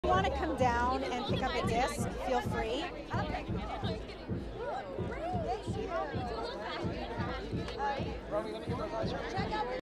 you want to come down and pick up a disc, feel free. Romi, let me get those eyes.